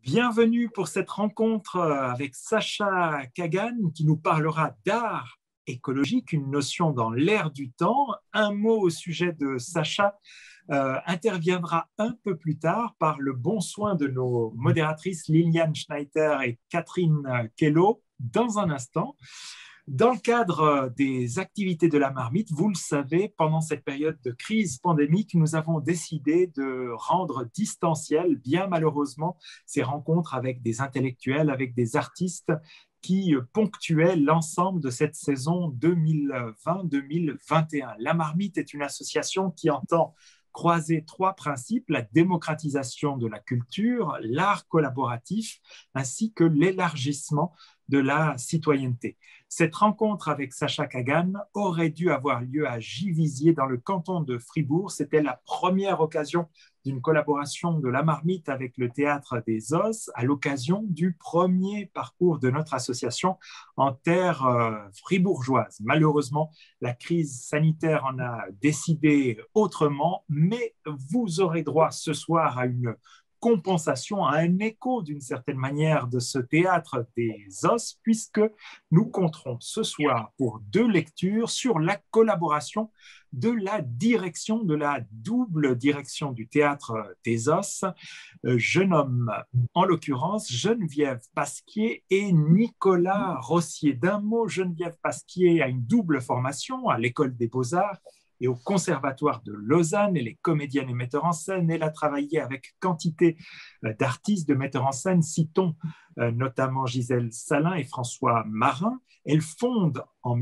Bienvenue pour cette rencontre avec Sacha Kagan qui nous parlera d'art écologique, une notion dans l'air du temps. Un mot au sujet de Sacha interviendra un peu plus tard par le bon soin de nos modératrices Liliane Schneider et Catherine Kello dans un instant. Dans le cadre des activités de la Marmite, vous le savez, pendant cette période de crise pandémique, nous avons décidé de rendre distanciel, bien malheureusement, ces rencontres avec des intellectuels, avec des artistes qui ponctuaient l'ensemble de cette saison 2020-2021. La Marmite est une association qui entend croiser trois principes: la démocratisation de la culture, l'art collaboratif, ainsi que l'élargissement de la citoyenneté. Cette rencontre avec Sacha Kagan aurait dû avoir lieu à Givisiez, dans le canton de Fribourg. C'était la première occasion d'une collaboration de la Marmite avec le Théâtre des Os, à l'occasion du premier parcours de notre association en terre fribourgeoise. Malheureusement, la crise sanitaire en a décidé autrement, mais vous aurez droit ce soir à une compensation, à un écho d'une certaine manière de ce Théâtre des Os, puisque nous compterons ce soir pour deux lectures sur la collaboration de la direction, de la double direction du Théâtre des Os. Je nomme en l'occurrence Geneviève Pasquier et Nicolas Rossier. D'un mot, Geneviève Pasquier a une double formation à l'École des Beaux-Arts et au Conservatoire de Lausanne. Elle est comédienne et metteur en scène. Elle a travaillé avec quantité d'artistes, de metteurs en scène. Citons notamment Gisèle Salin et François Marin. Elle fonde en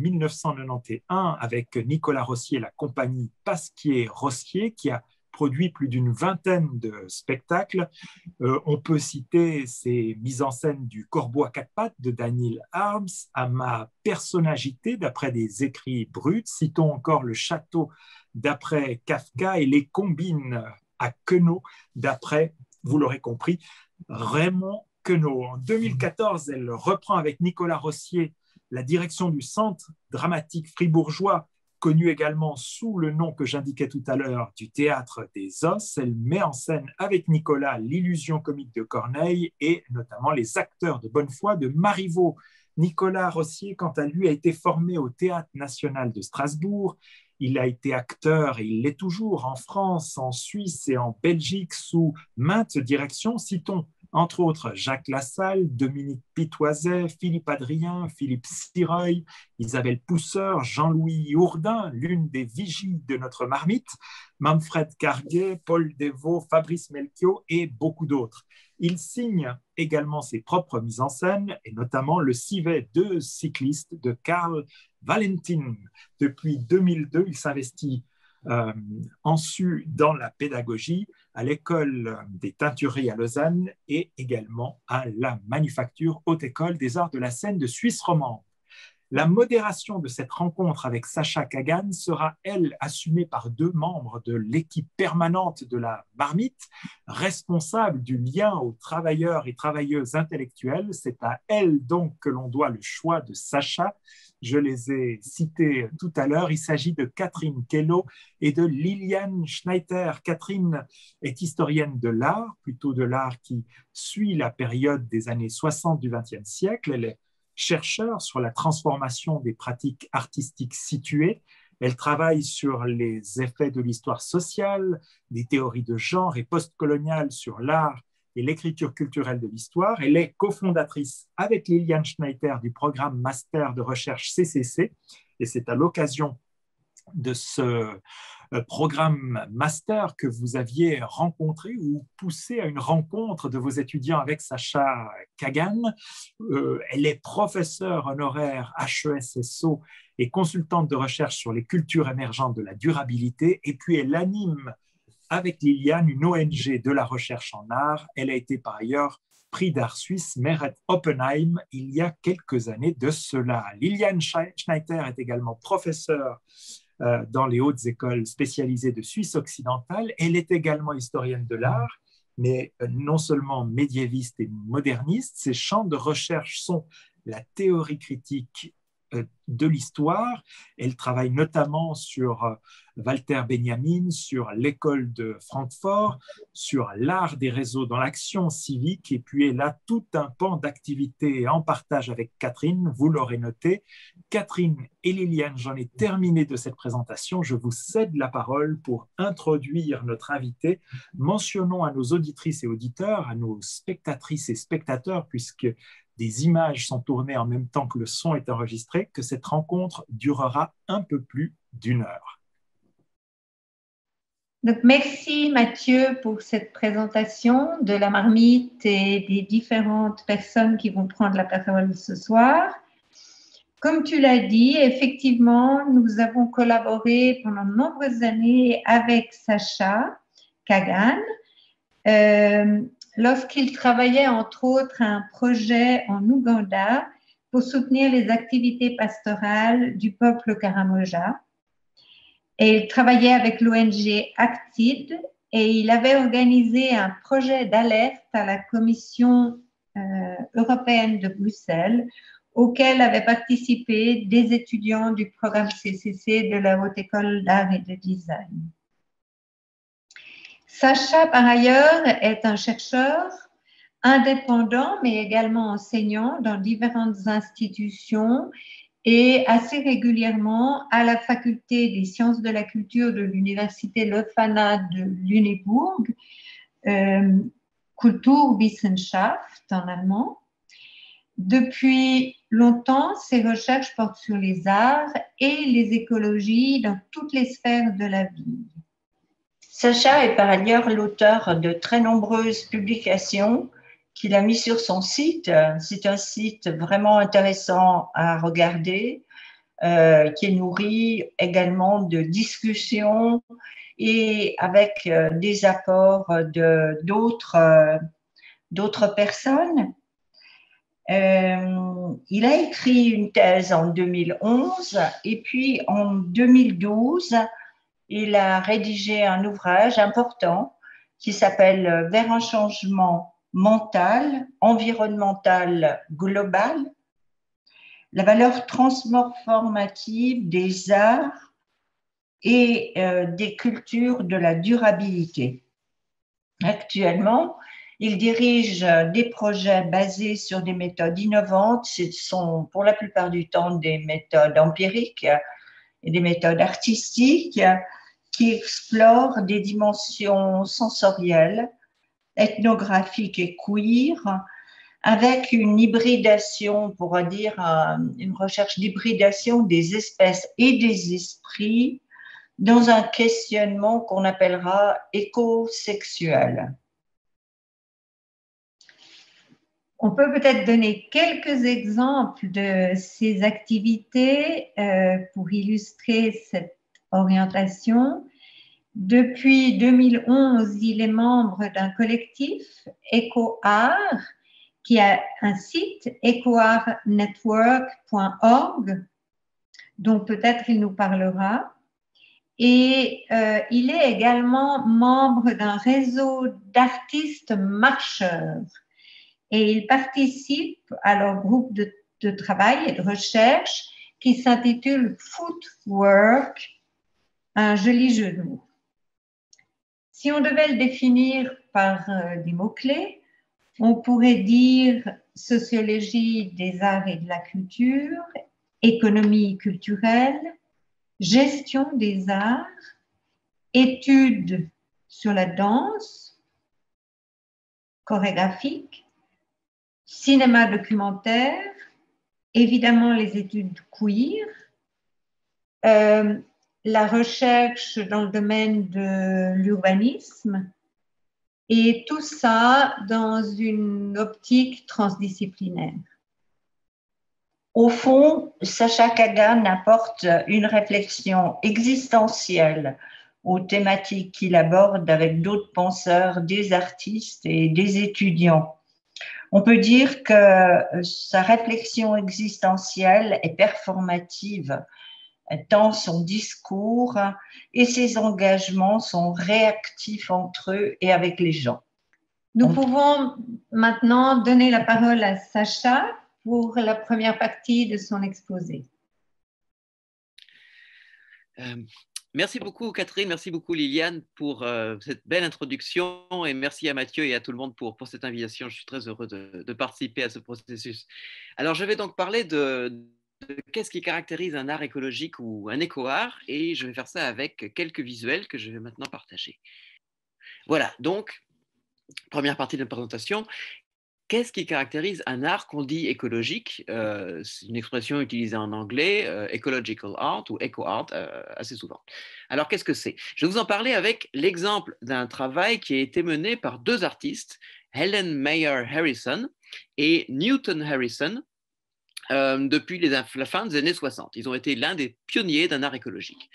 1991 avec Nicolas Rossier la compagnie Pasquier-Rossier qui a produit plus d'une vingtaine de spectacles. On peut citer ses mises en scène du Corbeau à quatre pattes de Daniel Arms, à Ma personnalité d'après des écrits bruts. Citons encore Le Château d'après Kafka et Les Combines à Queneau d'après, vous l'aurez compris, Raymond Queneau. En 2014, elle reprend avec Nicolas Rossier la direction du Centre dramatique fribourgeois, connu également sous le nom que j'indiquais tout à l'heure du Théâtre des Os. Elle met en scène avec Nicolas l'illusion comique de Corneille et notamment les acteurs de bonne foi de Marivaux. Nicolas Rossier, quant à lui, a été formé au Théâtre national de Strasbourg. Il a été acteur, et il l'est toujours, en France, en Suisse et en Belgique sous maintes directions. Citons entre autres Jacques Lassalle, Dominique Pitoiset, Philippe Adrien, Philippe Sireuil, Isabelle Pousseur, Jean-Louis Hourdin, l'une des vigies de notre Marmite, Manfred Carguet, Paul Devaux, Fabrice Melchior et beaucoup d'autres. Il signe également ses propres mises en scène, et notamment le civet de cycliste de Karl Valentin. Depuis 2002, il s'investit en su dans la pédagogie à l'école des teintureries à Lausanne et également à la manufacture Haute École des Arts de la Seine de Suisse romande. La modération de cette rencontre avec Sacha Kagan sera, elle, assumée par deux membres de l'équipe permanente de la Marmite, responsables du lien aux travailleurs et travailleuses intellectuelles. C'est à elle donc que l'on doit le choix de Sacha. Je les ai cités tout à l'heure. Il s'agit de Catherine Kello et de Liliane Schneider. Catherine est historienne de l'art, plutôt de l'art qui suit la période des années 60 du XXe siècle. Elle est chercheur sur la transformation des pratiques artistiques situées. Elle travaille sur les effets de l'histoire sociale, des théories de genre et postcoloniales sur l'art et l'écriture culturelle de l'histoire. Elle est cofondatrice avec Liliane Schneider du programme Master de recherche CCC, et c'est à l'occasion de ce programme master que vous aviez rencontré ou poussé à une rencontre de vos étudiants avec Sacha Kagan. Elle est professeure honoraire HESSO et consultante de recherche sur les cultures émergentes de la durabilité, et puis elle anime avec Liliane une ONG de la recherche en art. Elle a été par ailleurs prix d'art suisse Meret Oppenheim il y a quelques années de cela. Liliane Schneider est également professeure dans les hautes écoles spécialisées de Suisse occidentale. Elle est également historienne de l'art, mais non seulement médiéviste et moderniste. Ses champs de recherche sont la théorie critique de l'histoire. Elle travaille notamment sur Walter Benjamin, sur l'école de Francfort, sur l'art des réseaux dans l'action civique, et puis elle a tout un pan d'activités en partage avec Catherine, vous l'aurez noté. Catherine et Liliane, j'en ai terminé de cette présentation. Je vous cède la parole pour introduire notre invité. Mentionnons à nos auditrices et auditeurs, à nos spectatrices et spectateurs, puisque des images sont tournées en même temps que le son est enregistré, que cette rencontre durera un peu plus d'1 heure. Donc, merci Mathieu pour cette présentation de la marmite et des différentes personnes qui vont prendre la parole ce soir. Comme tu l'as dit, effectivement, nous avons collaboré pendant de nombreuses années avec Sacha Kagan lorsqu'il travaillait entre autres à un projet en Ouganda pour soutenir les activités pastorales du peuple Karamoja. Et il travaillait avec l'ONG Actid et il avait organisé un projet d'alerte à la Commission européenne de Bruxelles auquel avaient participé des étudiants du programme CCC de la Haute École d'Art et de Design. Sacha, par ailleurs, est un chercheur indépendant, mais également enseignant dans différentes institutions et assez régulièrement à la faculté des sciences de la culture de l'université Leuphana de Lüneburg, Kulturwissenschaft en allemand. Depuis longtemps, ses recherches portent sur les arts et les écologies dans toutes les sphères de la vie. Sacha est par ailleurs l'auteur de très nombreuses publications qu'il a mis sur son site. C'est un site vraiment intéressant à regarder, qui est nourri également de discussions et avec des apports d'autres personnes. Il a écrit une thèse en 2011 et puis en 2012, il a rédigé un ouvrage important qui s'appelle « Vers un changement mental, environnemental, global, la valeur transformative des arts et des cultures de la durabilité ». Actuellement, il dirige des projets basés sur des méthodes innovantes. Ce sont pour la plupart du temps des méthodes empiriques et des méthodes artistiques qui explorent des dimensions sensorielles, ethnographiques et queer, avec une hybridation, on pourra dire, une recherche d'hybridation des espèces et des esprits dans un questionnement qu'on appellera écosexuel. On peut peut-être donner quelques exemples de ces activités pour illustrer cette orientation. Depuis 2011, il est membre d'un collectif, EcoArt, qui a un site, ecoartnetwork.org, dont peut-être il nous parlera. Et il est également membre d'un réseau d'artistes marcheurs. Et il participe à leur groupe de travail et de recherche qui s'intitule Footwork, un joli jeu de mots. Si on devait le définir par des mots-clés, on pourrait dire sociologie des arts et de la culture, économie culturelle, gestion des arts, études sur la danse, chorégraphique, cinéma documentaire, évidemment les études queer, la recherche dans le domaine de l'urbanisme, et tout ça dans une optique transdisciplinaire. Au fond, Sacha Kagan apporte une réflexion existentielle aux thématiques qu'il aborde avec d'autres penseurs, des artistes et des étudiants. On peut dire que sa réflexion existentielle est performative, tant son discours et ses engagements sont réactifs entre eux et avec les gens. Nous pouvons maintenant donner la parole à Sacha pour la première partie de son exposé. Euh, Merci beaucoup Catherine, merci beaucoup Liliane pour cette belle introduction et merci à Mathieu et à tout le monde pour cette invitation. Je suis très heureux de participer à ce processus. Alors je vais donc parler de qu'est-ce qui caractérise un art écologique ou un éco-art et je vais faire ça avec quelques visuels que je vais maintenant partager. Voilà, donc première partie de la présentation. Qu'est-ce qui caractérise un art qu'on dit écologique? C'est une expression utilisée en anglais, ecological art ou eco-art, assez souvent. Alors, qu'est-ce que c'est? Je vais vous en parler avec l'exemple d'un travail qui a été mené par deux artistes, Helen Mayer Harrison et Newton Harrison, depuis la fin des années 60. Ils ont été l'un des pionniers d'un art écologique.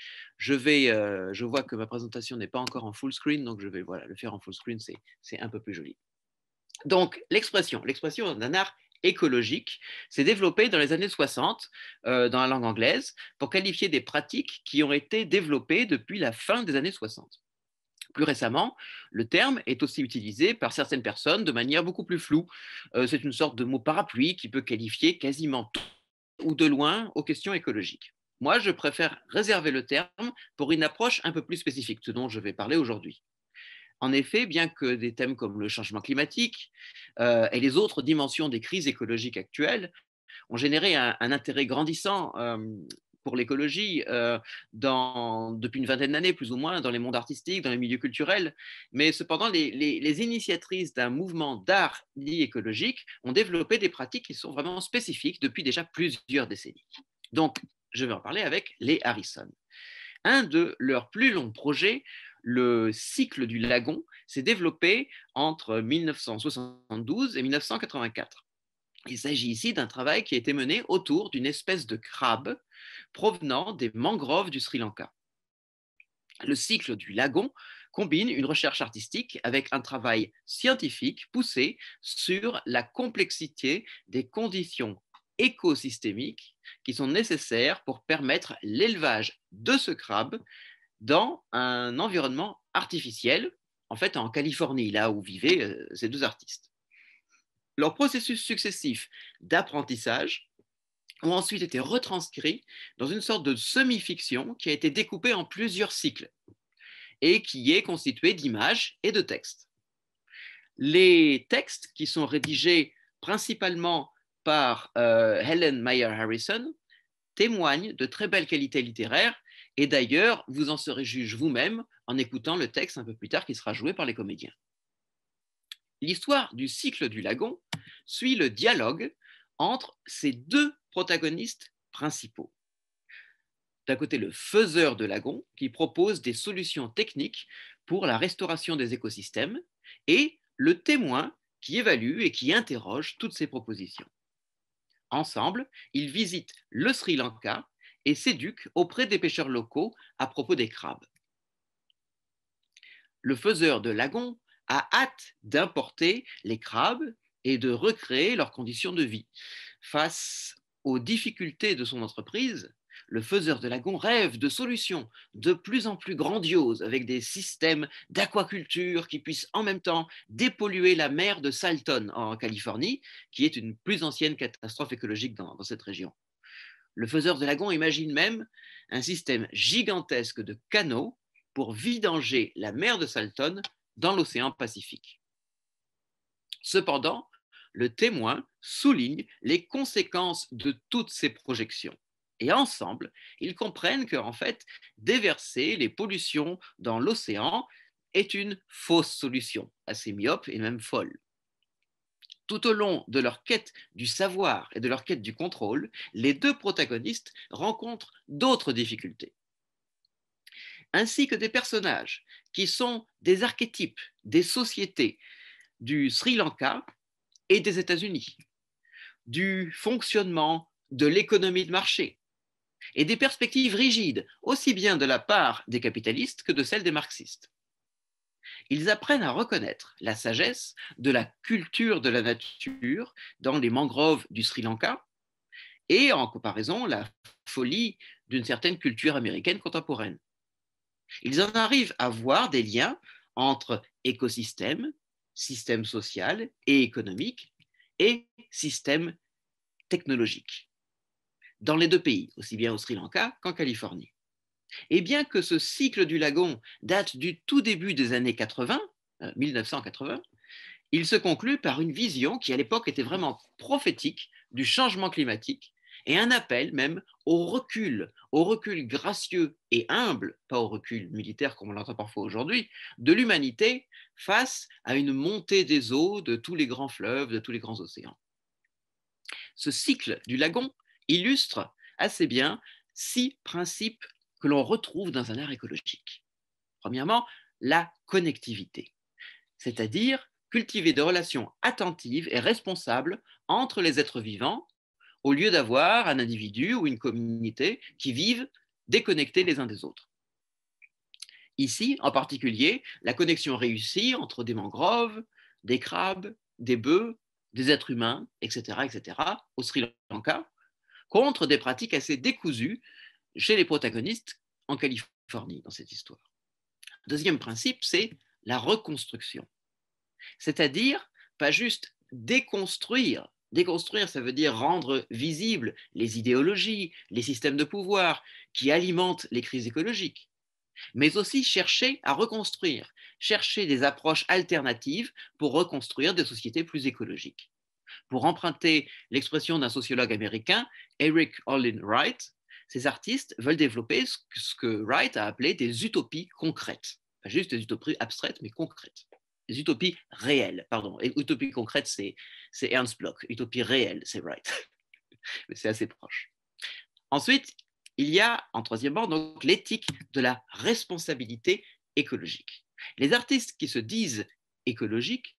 Je vois que ma présentation n'est pas encore en full screen, donc je vais le faire en full screen, c'est un peu plus joli. Donc, l'expression d'un art écologique s'est développée dans les années 60 dans la langue anglaise pour qualifier des pratiques qui ont été développées depuis la fin des années 60. Plus récemment, le terme est aussi utilisé par certaines personnes de manière beaucoup plus floue. C'est une sorte de mot parapluie qui peut qualifier quasiment tout ou de loin aux questions écologiques. Moi, je préfère réserver le terme pour une approche un peu plus spécifique, ce dont je vais parler aujourd'hui. En effet, bien que des thèmes comme le changement climatique et les autres dimensions des crises écologiques actuelles ont généré un intérêt grandissant pour l'écologie depuis une vingtaine d'années, plus ou moins, dans les mondes artistiques, dans les milieux culturels. Mais cependant, les initiatrices d'un mouvement d'art dit écologique ont développé des pratiques qui sont vraiment spécifiques depuis déjà plusieurs décennies. Donc, je vais en parler avec les Harrison. Un de leurs plus longs projets, le cycle du lagon, s'est développé entre 1972 et 1984. Il s'agit ici d'un travail qui a été mené autour d'une espèce de crabe provenant des mangroves du Sri Lanka. Le cycle du lagon combine une recherche artistique avec un travail scientifique poussé sur la complexité des conditions écosystémiques qui sont nécessaires pour permettre l'élevage de ce crabe dans un environnement artificiel, en fait en Californie, là où vivaient ces deux artistes. Leurs processus successifs d'apprentissage ont ensuite été retranscrits dans une sorte de semi-fiction qui a été découpée en plusieurs cycles et qui est constituée d'images et de textes. Les textes qui sont rédigés principalement par Helen Mayer Harrison témoignent de très belles qualités littéraires et d'ailleurs, vous en serez juge vous-même en écoutant le texte un peu plus tard qui sera joué par les comédiens. L'histoire du cycle du lagon suit le dialogue entre ces deux protagonistes principaux. D'un côté, le faiseur de lagon qui propose des solutions techniques pour la restauration des écosystèmes et le témoin qui évalue et qui interroge toutes ces propositions. Ensemble, ils visitent le Sri Lanka et s'éduquent auprès des pêcheurs locaux à propos des crabes. Le faiseur de lagon a hâte d'importer les crabes et de recréer leurs conditions de vie. Face aux difficultés de son entreprise, le faiseur de lagon rêve de solutions de plus en plus grandioses avec des systèmes d'aquaculture qui puissent en même temps dépolluer la mer de Salton en Californie, qui est une plus ancienne catastrophe écologique dans cette région. Le faiseur de lagon imagine même un système gigantesque de canaux pour vidanger la mer de Salton dans l'océan Pacifique. Cependant, le témoin souligne les conséquences de toutes ces projections. Et ensemble, ils comprennent qu'en fait, déverser les pollutions dans l'océan est une fausse solution, assez myope et même folle. Tout au long de leur quête du savoir et de leur quête du contrôle, les deux protagonistes rencontrent d'autres difficultés, ainsi que des personnages qui sont des archétypes des sociétés du Sri Lanka et des États-Unis, du fonctionnement de l'économie de marché et des perspectives rigides, aussi bien de la part des capitalistes que de celle des marxistes. Ils apprennent à reconnaître la sagesse de la culture de la nature dans les mangroves du Sri Lanka et en comparaison la folie d'une certaine culture américaine contemporaine. Ils en arrivent à voir des liens entre écosystème, système social et économique et système technologique dans les deux pays, aussi bien au Sri Lanka qu'en Californie. Et bien que ce cycle du lagon date du tout début des années 80, 1980, il se conclut par une vision qui à l'époque était vraiment prophétique du changement climatique et un appel même au recul gracieux et humble, pas au recul militaire comme on l'entend parfois aujourd'hui, de l'humanité face à une montée des eaux de tous les grands fleuves, de tous les grands océans. Ce cycle du lagon illustre assez bien 6 principes que l'on retrouve dans un art écologique. Premièrement, la connectivité, c'est-à-dire cultiver des relations attentives et responsables entre les êtres vivants, au lieu d'avoir un individu ou une communauté qui vivent déconnectés les uns des autres. Ici, en particulier, la connexion réussie entre des mangroves, des crabes, des bœufs, des êtres humains, etc., au Sri Lanka, contre des pratiques assez décousues chez les protagonistes en Californie dans cette histoire. Deuxième principe, c'est la reconstruction. C'est-à-dire, pas juste déconstruire. Déconstruire, ça veut dire rendre visibles les idéologies, les systèmes de pouvoir qui alimentent les crises écologiques, mais aussi chercher à reconstruire, chercher des approches alternatives pour reconstruire des sociétés plus écologiques. Pour emprunter l'expression d'un sociologue américain, Eric Olin Wright, ces artistes veulent développer ce que Wright a appelé des utopies concrètes. Pas juste des utopies abstraites, mais concrètes. Des utopies réelles, pardon. Et utopie concrète, c'est Ernst Bloch. Utopie réelle, c'est Wright. Mais c'est assez proche. Ensuite, il y a, en troisièmement, donc, l'éthique de la responsabilité écologique. Les artistes qui se disent écologiques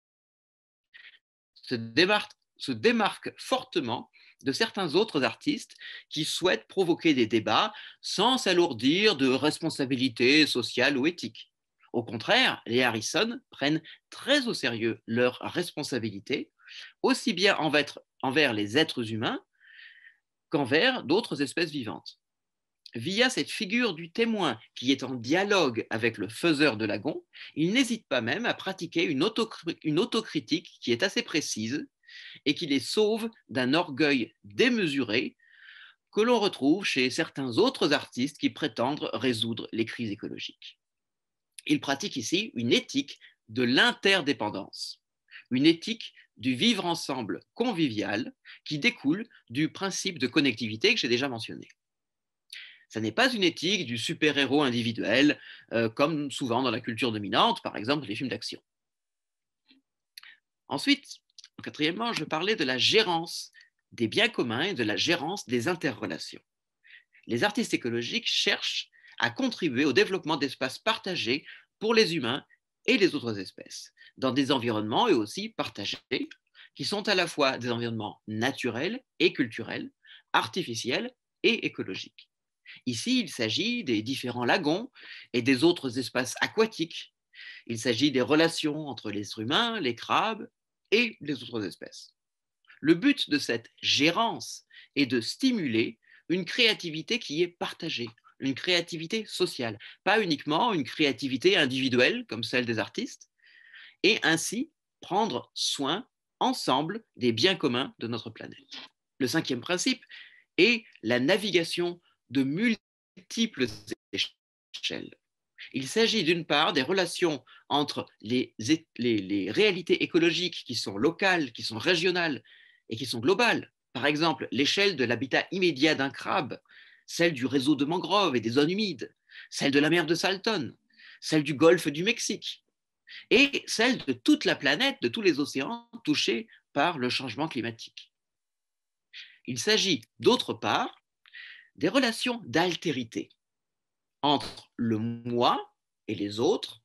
se démarquent fortement de certains autres artistes qui souhaitent provoquer des débats sans s'alourdir de responsabilité sociale ou éthique. Au contraire, les Harrison prennent très au sérieux leurs responsabilités, aussi bien envers les êtres humains qu'envers d'autres espèces vivantes. Via cette figure du témoin qui est en dialogue avec le faiseur de lagon, il n'hésite pas même à pratiquer une autocritique qui est assez précise et qui les sauve d'un orgueil démesuré que l'on retrouve chez certains autres artistes qui prétendent résoudre les crises écologiques. Il pratique ici une éthique de l'interdépendance, une éthique du vivre ensemble convivial qui découle du principe de connectivité que j'ai déjà mentionné. Ce n'est pas une éthique du super-héros individuel, comme souvent dans la culture dominante, par exemple les films d'action. Ensuite, quatrièmement, je parlais de la gérance des biens communs et de la gérance des interrelations. Les artistes écologiques cherchent à contribuer au développement d'espaces partagés pour les humains et les autres espèces, dans des environnements eux aussi partagés, qui sont à la fois des environnements naturels et culturels, artificiels et écologiques. Ici, il s'agit des différents lagons et des autres espaces aquatiques. Il s'agit des relations entre les êtres humains, les crabes et les autres espèces. Le but de cette gérance est de stimuler une créativité qui est partagée, une créativité sociale, pas uniquement une créativité individuelle comme celle des artistes, et ainsi prendre soin ensemble des biens communs de notre planète. Le cinquième principe est la navigation de multiples échelles. Il s'agit d'une part des relations entre les réalités écologiques qui sont locales, qui sont régionales et qui sont globales. Par exemple, l'échelle de l'habitat immédiat d'un crabe, celle du réseau de mangroves et des zones humides, celle de la mer de Salton, celle du golfe du Mexique, et celle de toute la planète, de tous les océans touchés par le changement climatique. Il s'agit, d'autre part, des relations d'altérité entre le moi et les autres,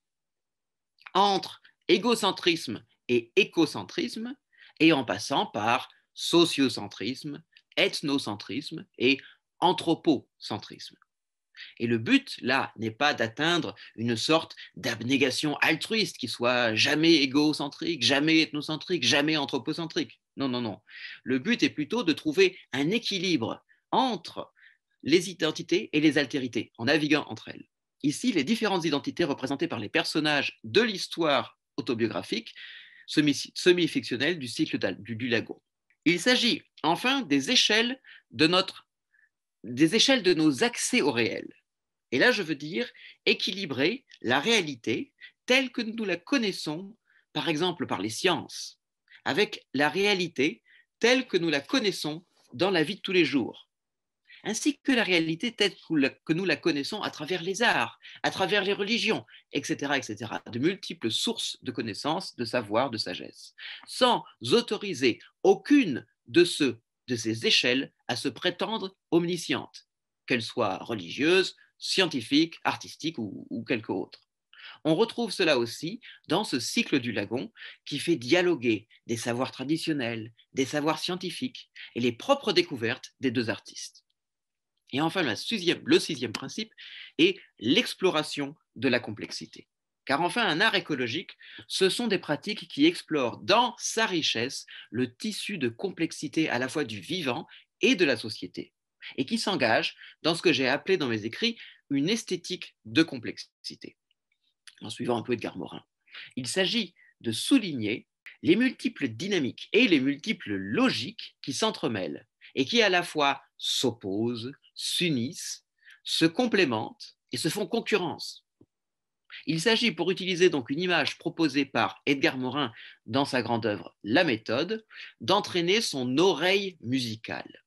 entre égocentrisme et écocentrisme, et en passant par sociocentrisme, ethnocentrisme et anthropocentrisme. Et le but, là, n'est pas d'atteindre une sorte d'abnégation altruiste qui soit jamais égocentrique, jamais ethnocentrique, jamais anthropocentrique. Non, non, non. Le but est plutôt de trouver un équilibre entre les identités et les altérités, en naviguant entre elles. Ici, les différentes identités représentées par les personnages de l'histoire autobiographique semi-fictionnelle du cycle du lagon. Il s'agit enfin des échelles de nos accès au réel. Et là, je veux dire équilibrer la réalité telle que nous la connaissons, par exemple par les sciences, avec la réalité telle que nous la connaissons dans la vie de tous les jours, ainsi que la réalité telle que nous la connaissons à travers les arts, à travers les religions, etc., etc., de multiples sources de connaissances, de savoir, de sagesse, sans autoriser aucune de ces échelles à se prétendre omnisciente, qu'elle soit religieuse, scientifique, artistique ou quelque autre. On retrouve cela aussi dans ce cycle du lagon qui fait dialoguer des savoirs traditionnels, des savoirs scientifiques et les propres découvertes des deux artistes. Et enfin, le sixième principe est l'exploration de la complexité. Car enfin, un art écologique, ce sont des pratiques qui explorent dans sa richesse le tissu de complexité à la fois du vivant et de la société, et qui s'engagent dans ce que j'ai appelé dans mes écrits une esthétique de complexité. En suivant un peu Edgar Morin, il s'agit de souligner les multiples dynamiques et les multiples logiques qui s'entremêlent et qui à la fois s'opposent, s'unissent, se complémentent et se font concurrence. Il s'agit, pour utiliser donc une image proposée par Edgar Morin dans sa grande œuvre La méthode, d'entraîner son oreille musicale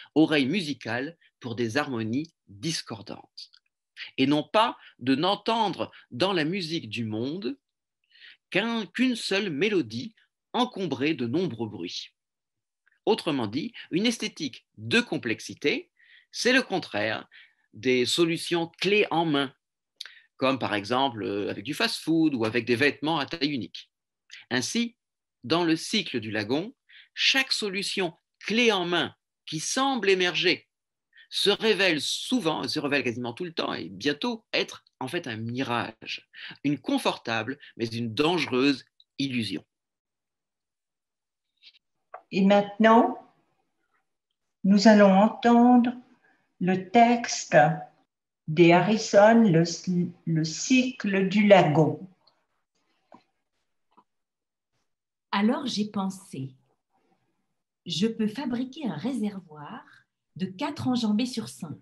pour des harmonies discordantes, et non pas de n'entendre dans la musique du monde qu'une seule mélodie encombrée de nombreux bruits. Autrement dit, une esthétique de complexité, c'est le contraire des solutions clés en main, comme par exemple avec du fast-food ou avec des vêtements à taille unique. Ainsi, dans le cycle du lagon, chaque solution clé en main qui semble émerger se révèle quasiment tout le temps et bientôt être en fait un mirage, une confortable mais une dangereuse illusion. Et maintenant, nous allons entendre le texte des Harrison, le cycle du lagon. Alors j'ai pensé, je peux fabriquer un réservoir de 4 enjambées sur 5.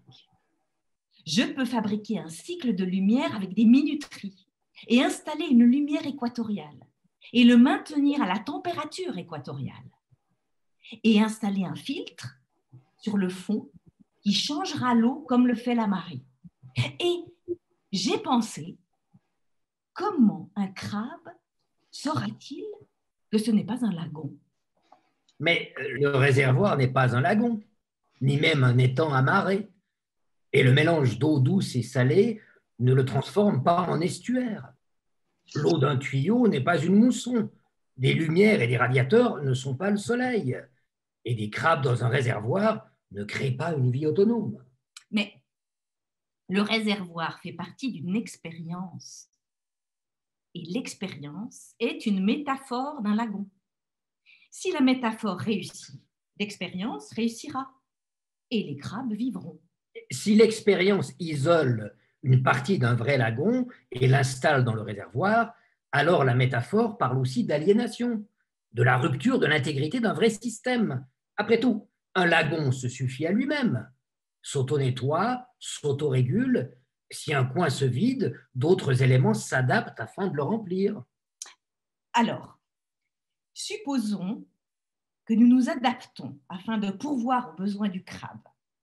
Je peux fabriquer un cycle de lumière avec des minuteries et installer une lumière équatoriale et le maintenir à la température équatoriale et installer un filtre sur le fond qui changera l'eau comme le fait la marée. Et j'ai pensé, comment un crabe saura-t-il que ce n'est pas un lagon? Mais le réservoir n'est pas un lagon, ni même un étang à marée. Et le mélange d'eau douce et salée ne le transforme pas en estuaire. L'eau d'un tuyau n'est pas une mousson. Des lumières et des radiateurs ne sont pas le soleil. Et des crabes dans un réservoir ne créent pas une vie autonome. Mais le réservoir fait partie d'une expérience. Et l'expérience est une métaphore d'un lagon. Si la métaphore réussit, l'expérience réussira. Et les crabes vivront. Si l'expérience isole une partie d'un vrai lagon et l'installe dans le réservoir, alors la métaphore parle aussi d'aliénation, de la rupture de l'intégrité d'un vrai système. Après tout, un lagon se suffit à lui-même, s'auto-nettoie, s'auto-régule. Si un coin se vide, d'autres éléments s'adaptent afin de le remplir. Alors, supposons que nous nous adaptons afin de pourvoir aux besoins du crabe.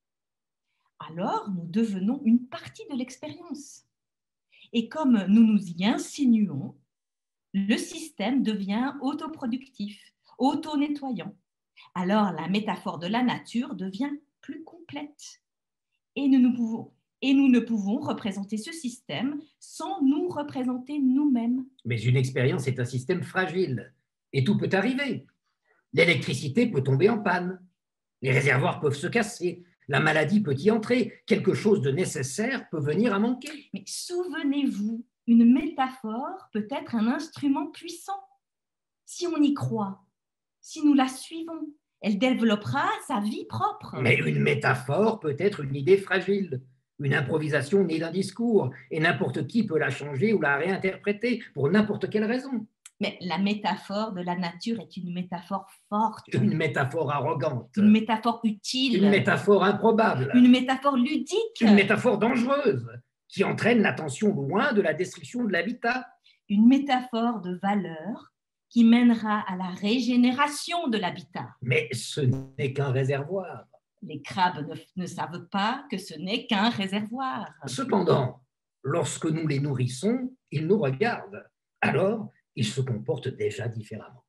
Alors, nous devenons une partie de l'expérience. Et comme nous nous y insinuons, le système devient autoproductif, auto-nettoyant. Alors, la métaphore de la nature devient plus complète. Et nous ne pouvons représenter ce système sans nous représenter nous-mêmes. Mais une expérience est un système fragile et tout peut arriver. L'électricité peut tomber en panne, les réservoirs peuvent se casser, la maladie peut y entrer, quelque chose de nécessaire peut venir à manquer. Mais souvenez-vous, une métaphore peut être un instrument puissant. Si on y croit, si nous la suivons, elle développera sa vie propre. Mais une métaphore peut être une idée fragile, une improvisation née d'un discours, et n'importe qui peut la changer ou la réinterpréter pour n'importe quelle raison. Mais la métaphore de la nature est une métaphore forte. Une métaphore arrogante. Une métaphore utile. Une métaphore improbable. Une métaphore ludique. Une métaphore dangereuse. qui entraîne l'attention loin de la destruction de l'habitat. Une métaphore de valeur qui mènera à la régénération de l'habitat. Mais ce n'est qu'un réservoir. Les crabes ne savent pas que ce n'est qu'un réservoir. Cependant, lorsque nous les nourrissons, ils nous regardent. Alors, ils se comportent déjà différemment.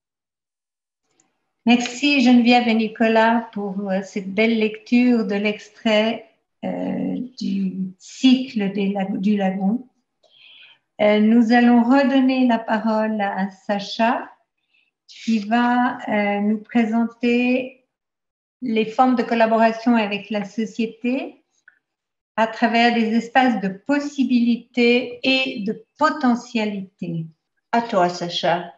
Merci Geneviève et Nicolas pour cette belle lecture de l'extrait du cycle du lagon. Nous allons redonner la parole à Sacha qui va nous présenter les formes de collaboration avec la société à travers des espaces de possibilités et de potentialités. À toi, Sacha.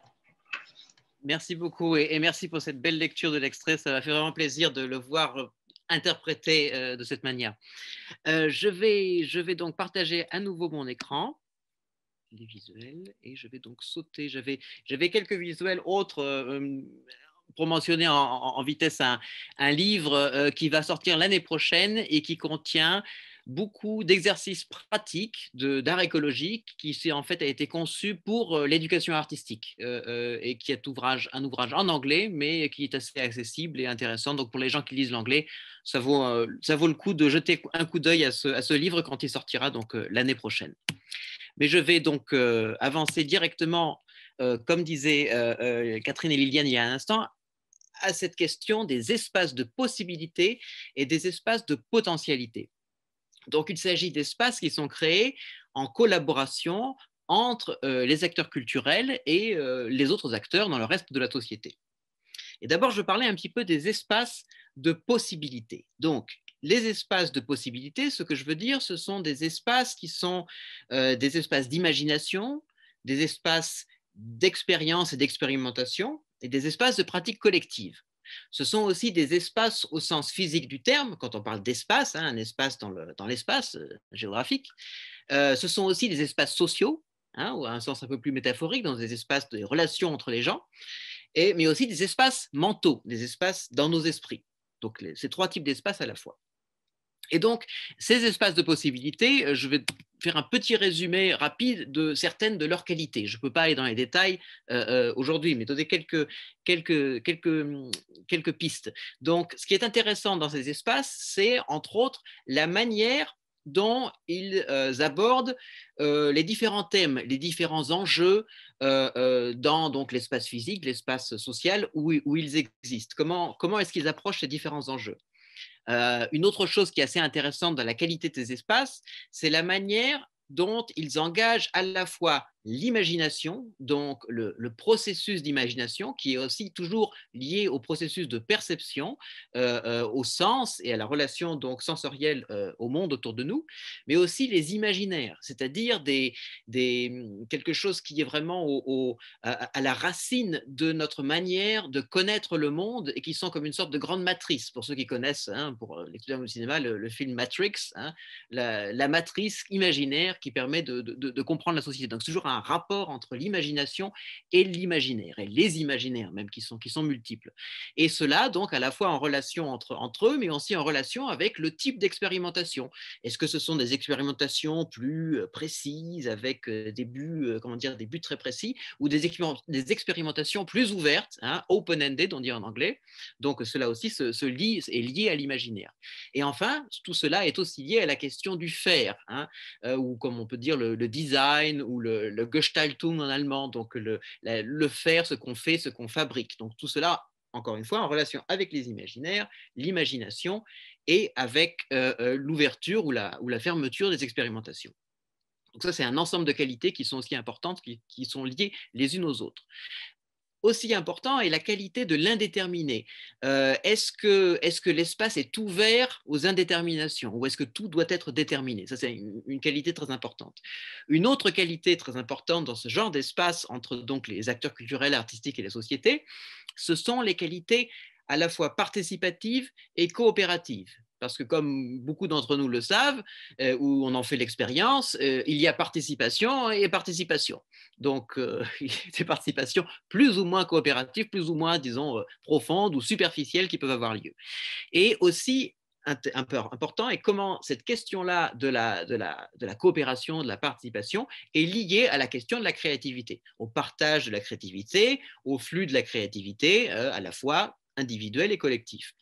Merci beaucoup et merci pour cette belle lecture de l'extrait. Ça m'a fait vraiment plaisir de le voir interprété de cette manière. Je vais donc partager à nouveau mon écran, les visuels, et je vais donc sauter. J'avais quelques visuels autres pour mentionner en vitesse un livre qui va sortir l'année prochaine et qui contient beaucoup d'exercices pratiques d'art écologique qui en fait a été conçu pour l'éducation artistique et qui est un ouvrage en anglais mais qui est assez accessible et intéressant. Donc pour les gens qui lisent l'anglais, ça vaut le coup de jeter un coup d'œil à ce livre quand il sortira donc l'année prochaine. Mais je vais donc avancer directement, comme disaient Catherine et Liliane il y a un instant, à cette question des espaces de possibilité et des espaces de potentialité. Donc, il s'agit d'espaces qui sont créés en collaboration entre les acteurs culturels et les autres acteurs dans le reste de la société. Et d'abord, je parlais un petit peu des espaces de possibilité. Donc, les espaces de possibilité, ce que je veux dire, ce sont des espaces qui sont des espaces d'imagination, des espaces d'expérience et d'expérimentation, et des espaces de pratique collective. Ce sont aussi des espaces au sens physique du terme, quand on parle d'espace, un espace dans l'espace géographique. Ce sont aussi des espaces sociaux, ou à un sens un peu plus métaphorique, dans des espaces de relations entre les gens, mais aussi des espaces mentaux, des espaces dans nos esprits. Donc, ces trois types d'espaces à la fois. Et donc, ces espaces de possibilités, je vais faire un petit résumé rapide de certaines de leurs qualités. Je ne peux pas aller dans les détails aujourd'hui, mais donner quelques pistes. Donc, ce qui est intéressant dans ces espaces, c'est entre autres la manière dont ils abordent les différents thèmes, les différents enjeux dans donc, l'espace physique, l'espace social où ils existent. Comment est-ce qu'ils approchent ces différents enjeux ? Une autre chose qui est assez intéressante dans la qualité de ces espaces, c'est la manière dont ils engagent à la fois l'imagination, donc le processus d'imagination, qui est aussi toujours lié au processus de perception, au sens et à la relation donc sensorielle au monde autour de nous, mais aussi les imaginaires, c'est-à-dire quelque chose qui est vraiment à la racine de notre manière de connaître le monde et qui sont comme une sorte de grande matrice. Pour ceux qui connaissent, pour l'étudiant du cinéma, le film Matrix, la matrice imaginaire qui permet de comprendre la société. Donc, c'est toujours un rapport entre l'imagination et l'imaginaire, et les imaginaires même qui sont multiples. Et cela, donc, à la fois en relation entre eux, mais aussi en relation avec le type d'expérimentation. Est-ce que ce sont des expérimentations plus précises, avec des buts très précis, ou des expérimentations plus ouvertes, open-ended, on dit en anglais. Donc, cela aussi est lié à l'imaginaire. Et enfin, tout cela est aussi lié à la question du faire, ou comme on peut dire le design, ou le Gestaltung en allemand, donc le faire, ce qu'on fait, ce qu'on fabrique. Donc tout cela, encore une fois, en relation avec les imaginaires, l'imagination et avec l'ouverture ou la fermeture des expérimentations. Donc ça, c'est un ensemble de qualités qui sont aussi importantes, qui sont liées les unes aux autres. Aussi important est la qualité de l'indéterminé. Est-ce que l'espace est ouvert aux indéterminations ou est-ce que tout doit être déterminé? Ça, c'est une qualité très importante. Une autre qualité très importante dans ce genre d'espace entre donc les acteurs culturels, artistiques et la société, ce sont les qualités à la fois participatives et coopératives. Parce que comme beaucoup d'entre nous le savent, ou on en fait l'expérience, il y a participation et participation. Donc, il y a des participations plus ou moins coopératives, plus ou moins, disons, profondes ou superficielles qui peuvent avoir lieu. Et aussi, un peu important et comment cette question-là de la coopération, de la participation est liée à la question de la créativité, au partage de la créativité, au flux de la créativité, à la fois individuel et collectif.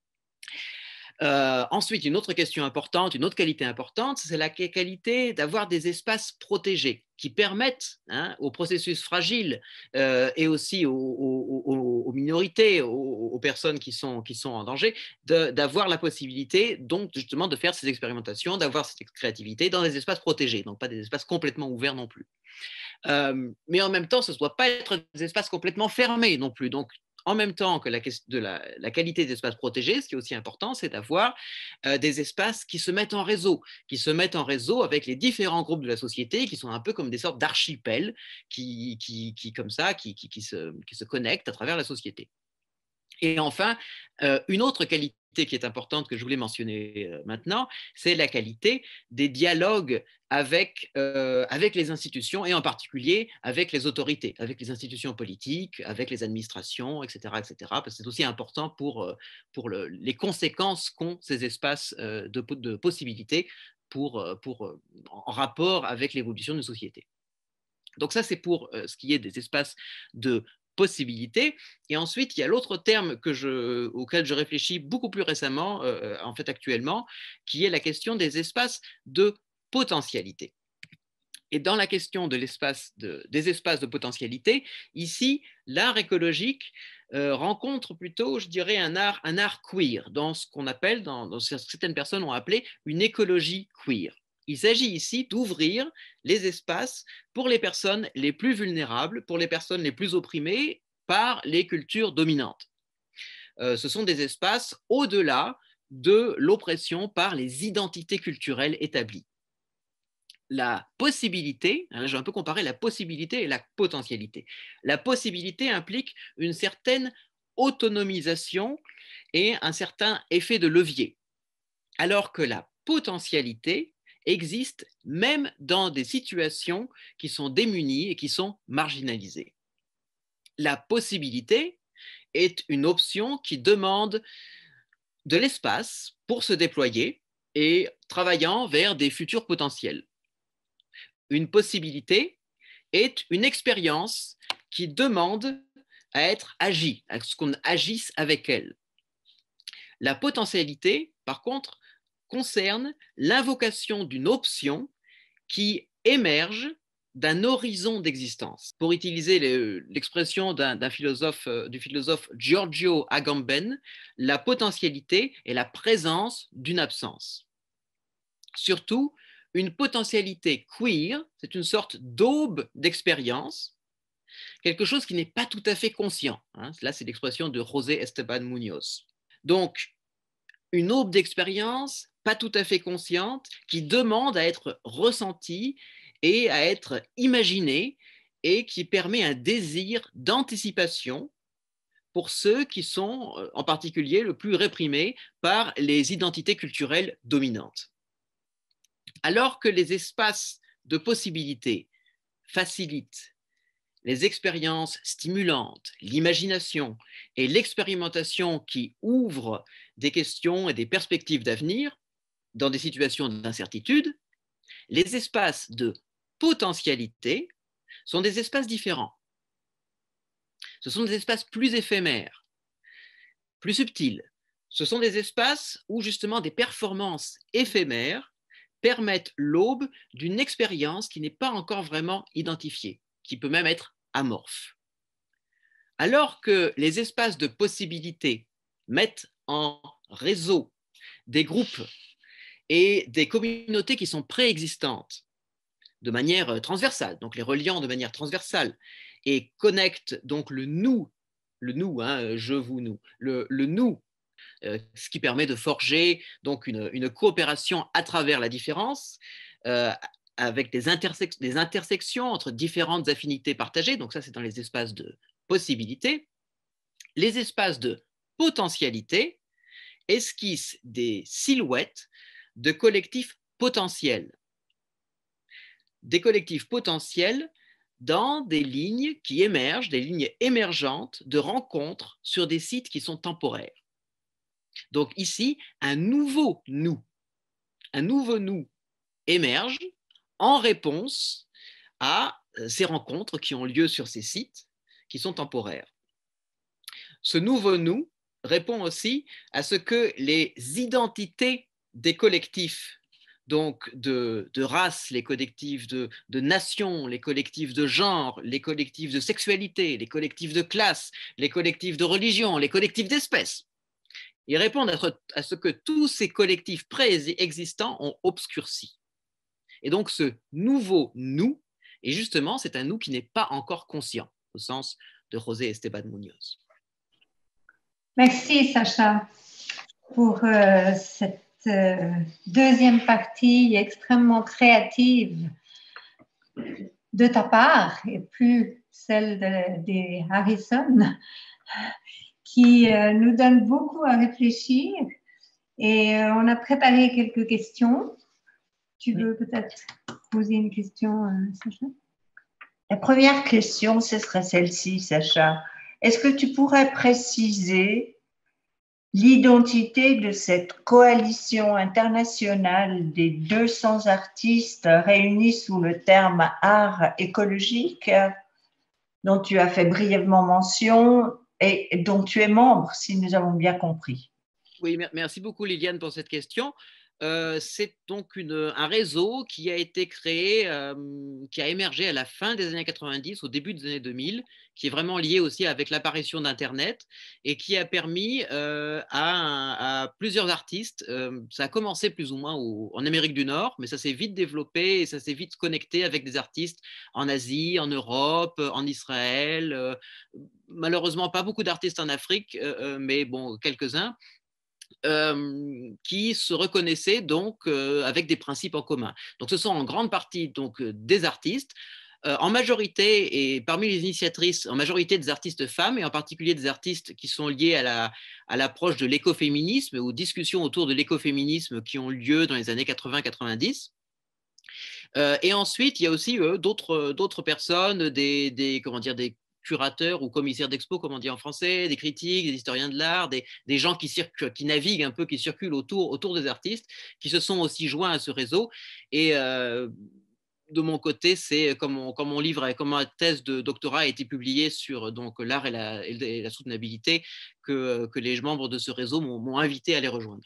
Ensuite, une autre question importante, une autre qualité importante, c'est la qualité d'avoir des espaces protégés qui permettent aux processus fragiles et aussi aux minorités, aux personnes qui sont en danger, d'avoir la possibilité donc justement de faire ces expérimentations, d'avoir cette créativité dans des espaces protégés, donc pas des espaces complètement ouverts non plus. Mais en même temps, ce ne doit pas être des espaces complètement fermés non plus. Donc, en même temps que la qualité des espaces protégés, ce qui est aussi important, c'est d'avoir des espaces qui se mettent en réseau, avec les différents groupes de la société, qui sont un peu comme des sortes d'archipels qui se connectent à travers la société. Et enfin, une autre qualité qui est importante que je voulais mentionner maintenant, c'est la qualité des dialogues avec les institutions et en particulier avec les autorités, avec les institutions politiques, avec les administrations, etc. parce que c'est aussi important pour les conséquences qu'ont ces espaces de possibilités en rapport avec l'évolution d'une société. Donc ça, c'est pour ce qui est des espaces de possibilités. Et ensuite, il y a l'autre terme auquel je réfléchis beaucoup plus récemment, en fait actuellement, qui est la question des espaces de potentialité. Et dans la question des espaces de potentialité, ici, l'art écologique rencontre plutôt, je dirais, un art queer, dans ce qu'on appelle, dans certaines personnes ont appelé une écologie queer. Il s'agit ici d'ouvrir les espaces pour les personnes les plus vulnérables, pour les personnes les plus opprimées par les cultures dominantes. Ce sont des espaces au-delà de l'oppression par les identités culturelles établies. La possibilité, je vais un peu comparer la possibilité et la potentialité. La possibilité implique une certaine autonomisation et un certain effet de levier, alors que la potentialité existe même dans des situations qui sont démunies et qui sont marginalisées. La possibilité est une option qui demande de l'espace pour se déployer et travaillant vers des futurs potentiels. Une possibilité est une expérience qui demande à être agie, à ce qu'on agisse avec elle. La potentialité, par contre, concerne l'invocation d'une option qui émerge d'un horizon d'existence. Pour utiliser l'expression du philosophe Giorgio Agamben, la potentialité est la présence d'une absence. Surtout, une potentialité queer, c'est une sorte d'aube d'expérience, quelque chose qui n'est pas tout à fait conscient. Là, c'est l'expression de José Esteban Muñoz. Donc, une aube d'expérience pas tout à fait consciente qui demande à être ressentie et à être imaginée et qui permet un désir d'anticipation pour ceux qui sont en particulier le plus réprimés par les identités culturelles dominantes. Alors que les espaces de possibilités facilitent les expériences stimulantes, l'imagination et l'expérimentation qui ouvrent des questions et des perspectives d'avenir dans des situations d'incertitude, les espaces de potentialité sont des espaces différents. Ce sont des espaces plus éphémères, plus subtils. Ce sont des espaces où justement des performances éphémères permettent l'aube d'une expérience qui n'est pas encore vraiment identifiée, qui peut même être amorphe. Alors que les espaces de possibilité mettent en réseau des groupes et des communautés qui sont préexistantes de manière transversale, donc les reliant de manière transversale, et connectent donc le nous, je, vous, nous, le nous, ce qui permet de forger donc une coopération à travers la différence, avec des intersections entre différentes affinités partagées, donc ça c'est dans les espaces de possibilité. Les espaces de potentialité esquissent des silhouettes de collectifs potentiels. Des collectifs potentiels dans des lignes qui émergent, des lignes émergentes de rencontres sur des sites qui sont temporaires. Donc ici, un nouveau nous émerge en réponse à ces rencontres qui ont lieu sur ces sites qui sont temporaires. Ce nouveau nous répond aussi à ce que les identités des collectifs, donc de race, les collectifs de nations, les collectifs de genre, les collectifs de sexualité, les collectifs de classe, les collectifs de religion, les collectifs d'espèces, ils répondent à ce que tous ces collectifs préexistants ont obscurci. Et donc ce nouveau nous, et justement, c'est un nous qui n'est pas encore conscient, au sens de José Esteban Muñoz. Merci Sacha pour cette deuxième partie extrêmement créative de ta part et plus celle des Harrison qui nous donne beaucoup à réfléchir et on a préparé quelques questions. Tu veux peut-être poser une question, Sacha? La première question, ce serait celle-ci, Sacha. Est-ce que tu pourrais préciser l'identité de cette coalition internationale des 200 artistes réunis sous le terme art écologique, dont tu as fait brièvement mention et dont tu es membre, si nous avons bien compris? Oui, merci beaucoup Liliane pour cette question. C'est donc un réseau qui a été créé, qui a émergé à la fin des années 90, au début des années 2000, qui est vraiment lié aussi avec l'apparition d'Internet et qui a permis à plusieurs artistes, ça a commencé plus ou moins en Amérique du Nord, mais ça s'est vite développé et ça s'est vite connecté avec des artistes en Asie, en Europe, en Israël, malheureusement pas beaucoup d'artistes en Afrique, mais bon, quelques-uns. Qui se reconnaissaient donc avec des principes en commun. Donc ce sont en grande partie donc, des artistes, en majorité, et parmi les initiatrices, en majorité des artistes femmes, et en particulier des artistes qui sont liés à l'approche de l'écoféminisme, aux discussions autour de l'écoféminisme qui ont lieu dans les années 80-90. Et ensuite, il y a aussi d'autres personnes, des curateurs ou commissaires d'expo, comme on dit en français, des critiques, des historiens de l'art, des gens qui naviguent un peu, qui circulent autour des artistes, qui se sont aussi joints à ce réseau. Et de mon côté, c'est comme mon livre, comme ma thèse de doctorat a été publiée sur donc, l'art et la soutenabilité, que les membres de ce réseau m'ont invité à les rejoindre.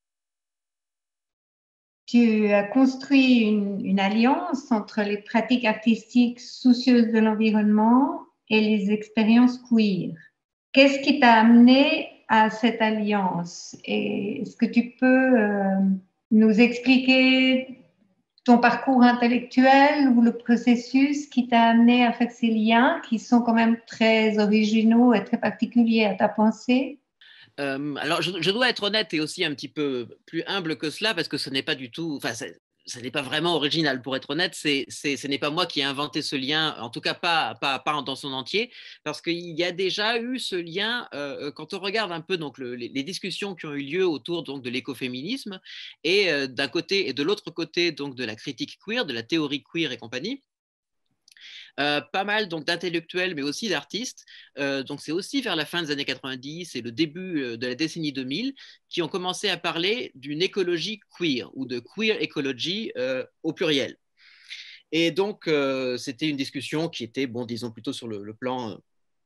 Tu as construit une alliance entre les pratiques artistiques soucieuses de l'environnement et les expériences queer. Qu'est-ce qui t'a amené à cette alliance? Et est-ce que tu peux nous expliquer ton parcours intellectuel ou le processus qui t'a amené à faire ces liens qui sont quand même très originaux et très particuliers à ta pensée? Alors, je dois être honnête et aussi un petit peu plus humble que cela, parce que ce n'est pas du tout, enfin, ça n'est pas vraiment original, pour être honnête. Ce n'est pas moi qui ai inventé ce lien, en tout cas pas dans son entier, parce qu'il y a déjà eu ce lien, quand on regarde un peu donc, les discussions qui ont eu lieu autour donc, de l'écoféminisme, et d'un côté et de l'autre côté donc, de la critique queer, de la théorie queer et compagnie. Pas mal donc d'intellectuels mais aussi d'artistes, donc c'est aussi vers la fin des années 90 et le début de la décennie 2000 qui ont commencé à parler d'une écologie queer ou de queer ecology au pluriel. Et donc c'était une discussion qui était, bon, disons plutôt sur le plan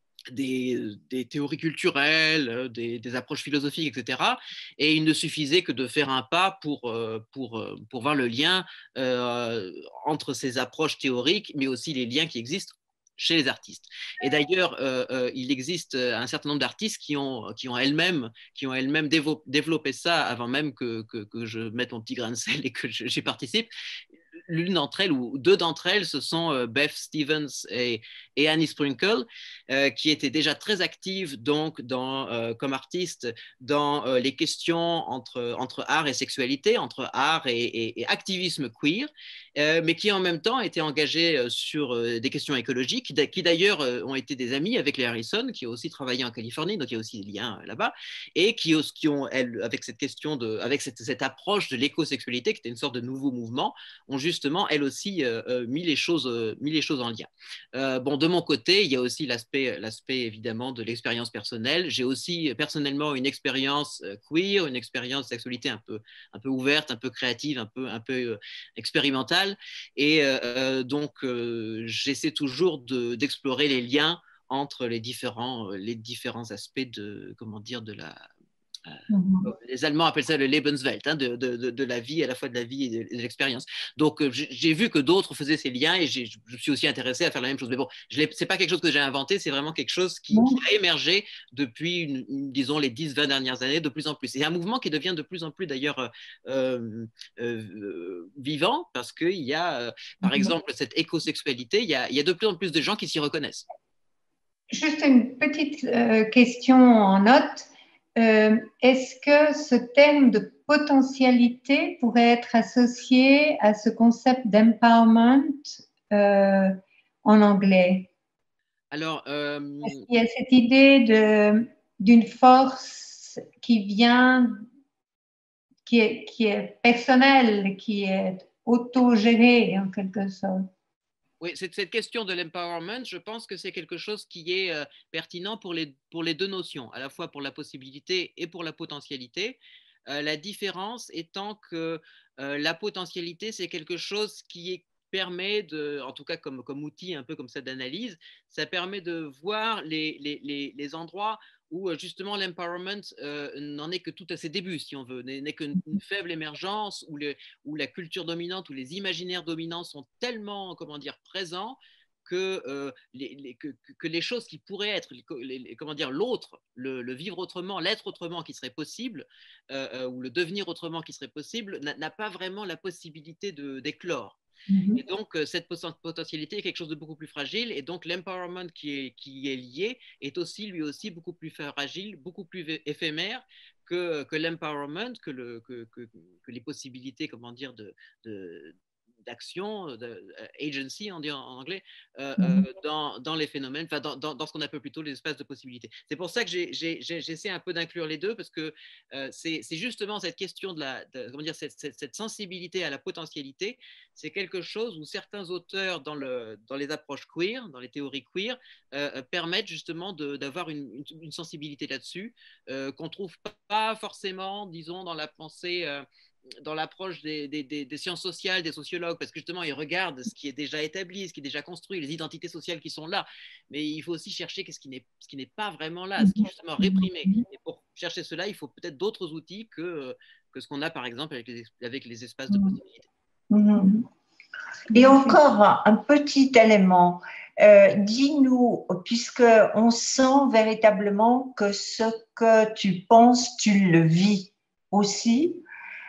des théories culturelles, des approches philosophiques, etc. Et il ne suffisait que de faire un pas pour voir le lien entre ces approches théoriques, mais aussi les liens qui existent chez les artistes. Et d'ailleurs, il existe un certain nombre d'artistes qui ont elles-mêmes développé ça avant même que je mette mon petit grain de sel et que j'y participe. L'une d'entre elles, ou deux d'entre elles, ce sont Beth Stevens et Annie Sprinkle, qui étaient déjà très actives donc, comme artistes dans les questions entre art et sexualité, entre art et activisme queer, mais qui en même temps étaient engagées sur des questions écologiques, qui d'ailleurs ont été des amis avec les Harrison, qui ont aussi travaillé en Californie, donc il y a aussi des liens là-bas, et qui ont, elles, avec cette question, avec cette approche de l'écosexualité, qui était une sorte de nouveau mouvement, ont justement justement, elle aussi, mis les choses en lien. Bon, de mon côté, il y a aussi l'aspect évidemment de l'expérience personnelle. J'ai aussi personnellement une expérience queer, une expérience de sexualité un peu ouverte, un peu créative, un peu expérimentale. Et donc, j'essaie toujours d'explorer les liens entre les différents aspects de, comment dire, de la, les Allemands appellent ça le Lebenswelt, hein, de la vie, à la fois de la vie et de l'expérience. Donc, j'ai vu que d'autres faisaient ces liens et je suis aussi intéressé à faire la même chose. Mais bon, c'est pas quelque chose que j'ai inventé, c'est vraiment quelque chose qui a émergé depuis, disons, les 10-20 dernières années, de plus en plus. C'est un mouvement qui devient de plus en plus, d'ailleurs, vivant, parce qu'il y a, par exemple, cette écosexualité, il y a de plus en plus de gens qui s'y reconnaissent. Juste une petite question en note. Est-ce que ce terme de potentialité pourrait être associé à ce concept d'empowerment en anglais? Alors, il y a cette idée d'une force qui vient, qui est personnelle, qui est autogérée en quelque sorte. Oui, cette question de l'empowerment, je pense que c'est quelque chose qui est pertinent pour les deux notions, à la fois pour la possibilité et pour la potentialité. La différence étant que la potentialité, c'est quelque chose qui permet en tout cas comme outil un peu comme ça d'analyse, ça permet de voir les endroits où justement l'empowerment n'en est que tout à ses débuts, si on veut, n'est qu'une faible émergence, où la culture dominante, où les imaginaires dominants sont tellement, comment dire, présents que les choses qui pourraient être, comment dire, l'autre, le vivre autrement, l'être autrement qui serait possible, ou le devenir autrement qui serait possible, n'a pas vraiment la possibilité d'éclore. Et donc, cette potentialité est quelque chose de beaucoup plus fragile. Et donc, l'empowerment qui est lié est aussi, lui aussi, beaucoup plus fragile, beaucoup plus éphémère que l'empowerment, que les possibilités, comment dire, d'action, agency, on dit en anglais, dans les phénomènes, enfin dans ce qu'on appelle plutôt les espaces de possibilités. C'est pour ça que j'essaie un peu d'inclure les deux, parce que c'est justement cette question comment dire, cette sensibilité à la potentialité, c'est quelque chose où certains auteurs dans les approches queer, dans les théories queer, permettent justement d'avoir une sensibilité là-dessus, qu'on ne trouve pas forcément, disons, dans la pensée dans l'approche des sciences sociales, des sociologues, parce que justement, ils regardent ce qui est déjà établi, ce qui est déjà construit, les identités sociales qui sont là. Mais il faut aussi chercher ce qui n'est pas vraiment là, ce qui est justement réprimé. Et pour chercher cela, il faut peut-être d'autres outils que ce qu'on a, par exemple, avec les espaces de possibilité. Et encore un petit élément. Dis-nous, puisqu'on sent véritablement que ce que tu penses, tu le vis aussi.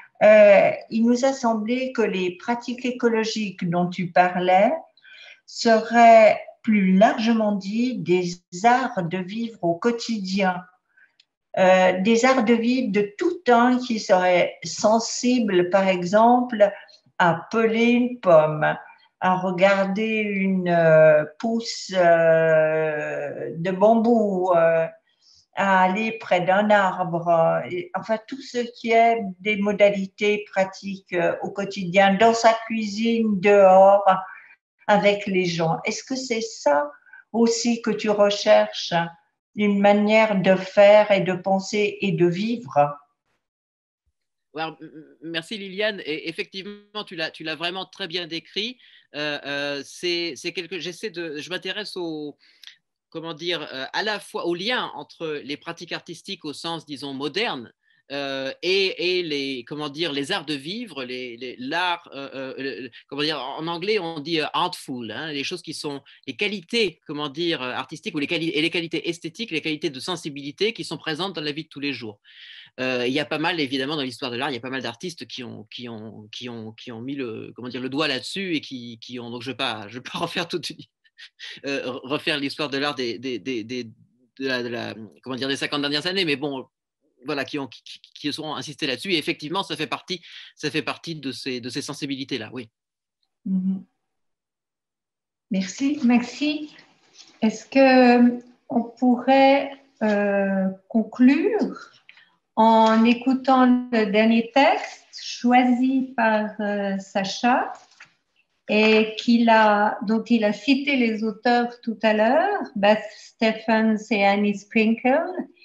Il nous a semblé que les pratiques écologiques dont tu parlais seraient plus largement dit des arts de vivre au quotidien, des arts de vivre de tout un qui seraient sensibles, par exemple, à peler une pomme, à regarder une pousse de bambou, à aller près d'un arbre, enfin tout ce qui est des modalités pratiques au quotidien, dans sa cuisine, dehors, avec les gens. Est-ce que c'est ça aussi que tu recherches, une manière de faire et de penser et de vivre? Alors, merci Liliane. Et effectivement, tu l'as vraiment très bien décrit. Je m'intéresse comment dire, à la fois au lien entre les pratiques artistiques au sens, disons, moderne et les, comment dire, les arts de vivre, l'art, comment dire, en anglais on dit artful, hein, les choses qui sont les qualités, comment dire, artistiques ou les qualités esthétiques, les qualités de sensibilité qui sont présentes dans la vie de tous les jours. Il y a pas mal, évidemment, dans l'histoire de l'art, il y a pas mal d'artistes qui ont mis comment dire, le doigt là-dessus et qui ont, donc je ne vais pas refaire refaire l'histoire de l'art comment dire, des 50 dernières années, mais bon, voilà, qui ont insisté là-dessus. Et effectivement, ça fait partie de ces sensibilités-là, oui. Merci, Maxi. Est-ce qu'on pourrait conclure en écoutant le dernier texte choisi par Sacha, et dont il a cité les auteurs tout à l'heure, Beth Stephens et Annie Sprinkle,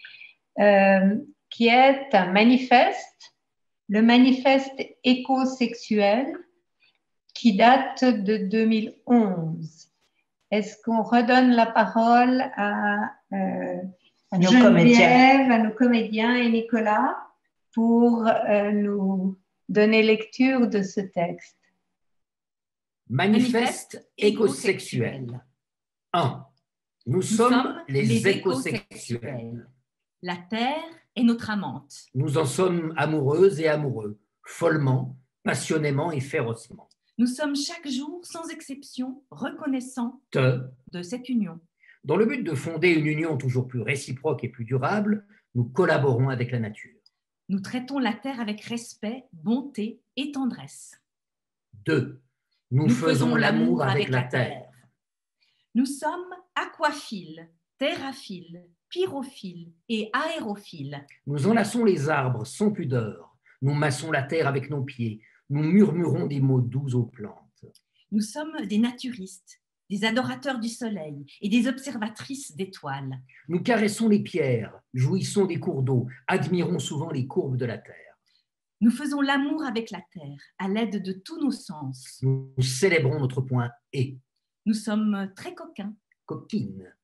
qui est un manifeste, le manifeste écosexuel, qui date de 2011. Est-ce qu'on redonne la parole à nos Geneviève, à nos comédiens et Nicolas pour nous donner lecture de ce texte? Manifeste écosexuel. 1. Nous sommes les écosexuels. La terre est notre amante. Nous en sommes amoureuses et amoureux, follement, passionnément et férocement. Nous sommes chaque jour, sans exception, reconnaissants de cette union. Dans le but de fonder une union toujours plus réciproque et plus durable, nous collaborons avec la nature. Nous traitons la terre avec respect, bonté et tendresse. 2. Nous faisons l'amour avec la terre. Nous sommes aquaphiles, terraphiles, pyrophiles et aérophiles. Nous enlaçons les arbres sans pudeur. Nous massons la terre avec nos pieds. Nous murmurons des mots doux aux plantes. Nous sommes des naturistes, des adorateurs du soleil et des observatrices d'étoiles. Nous caressons les pierres, jouissons des cours d'eau, admirons souvent les courbes de la terre. Nous faisons l'amour avec la terre à l'aide de tous nos sens. Nous célébrons notre point « et ». Nous sommes très coquins. Coquine.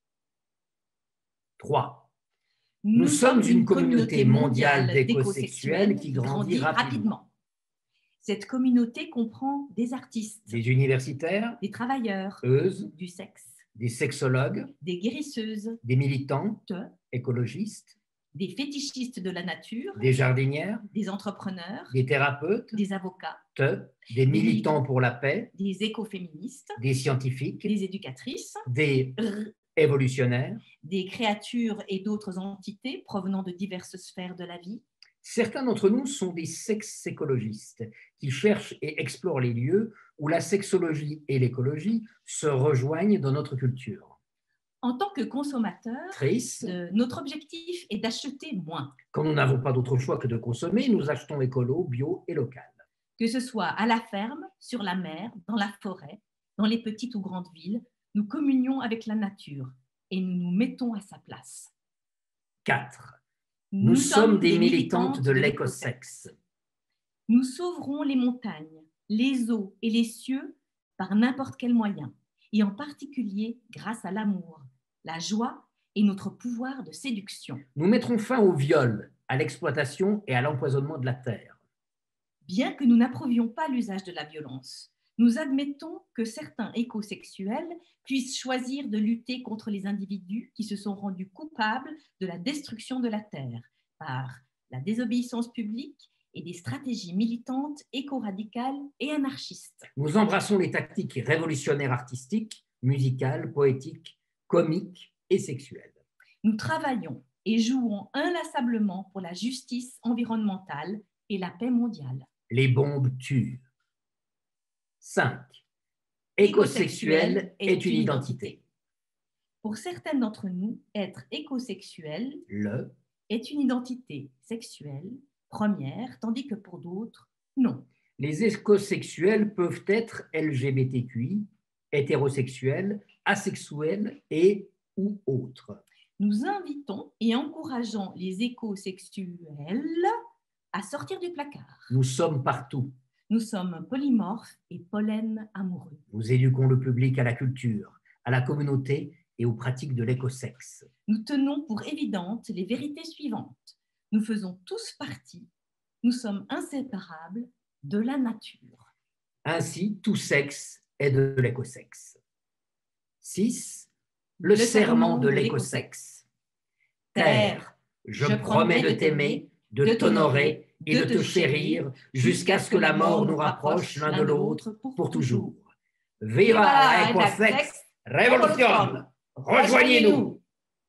3. Nous sommes une communauté mondiale d'écosexuels qui grandit rapidement. Cette communauté comprend des artistes, des universitaires, des travailleurs, du sexe, des sexologues, des guérisseuses, des militantes, écologistes, des fétichistes de la nature, des jardinières, des entrepreneurs, des thérapeutes, des avocats, des militants pour la paix, des écoféministes, des scientifiques, des éducatrices, des évolutionnaires, des créatures et d'autres entités provenant de diverses sphères de la vie. Certains d'entre nous sont des sexécologistes qui cherchent et explorent les lieux où la sexologie et l'écologie se rejoignent dans notre culture. En tant que consommateurs, notre objectif est d'acheter moins. Quand nous n'avons pas d'autre choix que de consommer, nous achetons écolo, bio et local. Que ce soit à la ferme, sur la mer, dans la forêt, dans les petites ou grandes villes, nous communions avec la nature et nous nous mettons à sa place. 4. Nous sommes des militantes de l'écosexe. Nous sauverons les montagnes, les eaux et les cieux par n'importe quel moyen, et en particulier grâce à l'amour, la joie et notre pouvoir de séduction. Nous mettrons fin au viol, à l'exploitation et à l'empoisonnement de la terre. Bien que nous n'approuvions pas l'usage de la violence, nous admettons que certains écosexuels puissent choisir de lutter contre les individus qui se sont rendus coupables de la destruction de la terre par la désobéissance publique et des stratégies militantes éco-radicales et anarchistes. Nous embrassons les tactiques révolutionnaires artistiques, musicales, poétiques, comiques et sexuelles. Nous travaillons et jouons inlassablement pour la justice environnementale et la paix mondiale. Les bombes tuent. 5. Écosexuel est une identité. Pour certaines d'entre nous, être écosexuel est une identité sexuelle première, tandis que pour d'autres, non. Les écosexuels peuvent être LGBTQI, hétérosexuels, asexuels et ou autres. Nous invitons et encourageons les écosexuels à sortir du placard. Nous sommes partout. Nous sommes polymorphes et pollen amoureux. Nous éduquons le public à la culture, à la communauté et aux pratiques de l'écosexe. Nous tenons pour évidentes les vérités suivantes. Nous faisons tous partie, nous sommes inséparables de la nature. Ainsi, tout sexe est de l'écosexe. 6. Le serment de l'écosexe. Terre, je promets de t'aimer, de t'honorer et de te chérir jusqu'à ce que la mort nous rapproche l'un de l'autre pour toujours. Viva la écosexe révolution! Rejoignez-nous!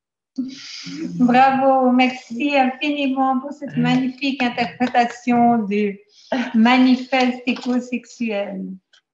Bravo, merci infiniment pour cette magnifique interprétation du manifeste écosexuel.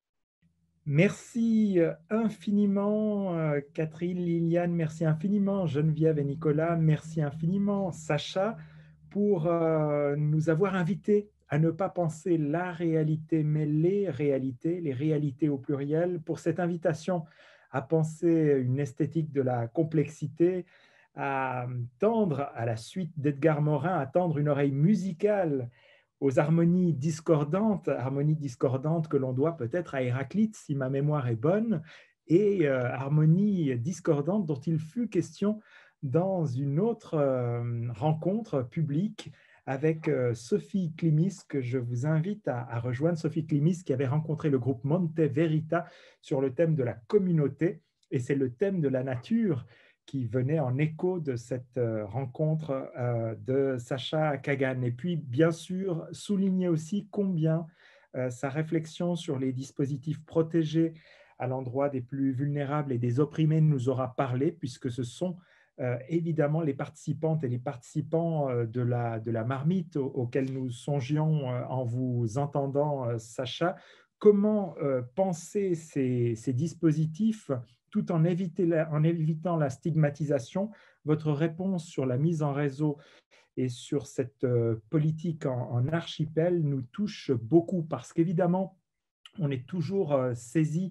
Merci infiniment Catherine, Liliane, merci infiniment Geneviève et Nicolas, merci infiniment Sacha pour nous avoir invités à ne pas penser la réalité, mais les réalités au pluriel, pour cette invitation à penser une esthétique de la complexité, à tendre à la suite d'Edgar Morin, à tendre une oreille musicale aux harmonies discordantes que l'on doit peut-être à Héraclite, si ma mémoire est bonne, et harmonies discordantes dont il fut question dans une autre rencontre publique avec Sophie Climis, que je vous invite à rejoindre. Sophie Climis qui avait rencontré le groupe Monte Verita sur le thème de la communauté, et c'est le thème de la nature qui venait en écho de cette rencontre de Sacha Kagan. Et puis, bien sûr, souligner aussi combien sa réflexion sur les dispositifs protégés à l'endroit des plus vulnérables et des opprimés nous aura parlé, puisque ce sont évidemment les participantes et les participants de la marmite auxquels nous songions en vous entendant, Sacha. Comment penser ces dispositifs tout en évitant la stigmatisation? Votre réponse sur la mise en réseau et sur cette politique en archipel nous touche beaucoup, parce qu'évidemment, on est toujours saisi